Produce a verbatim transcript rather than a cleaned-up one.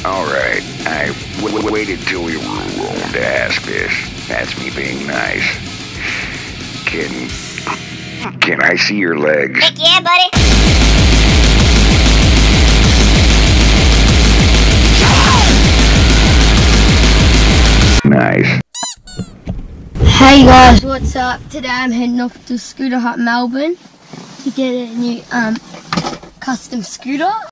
Alright, I w waited till we were rolling to ask this. That's me being nice. Can... Can I see your legs? Heck yeah, buddy. Nice. Hey guys, what's up? Today I'm heading off to Scooter Hut Melbourne to get a new um custom scooter.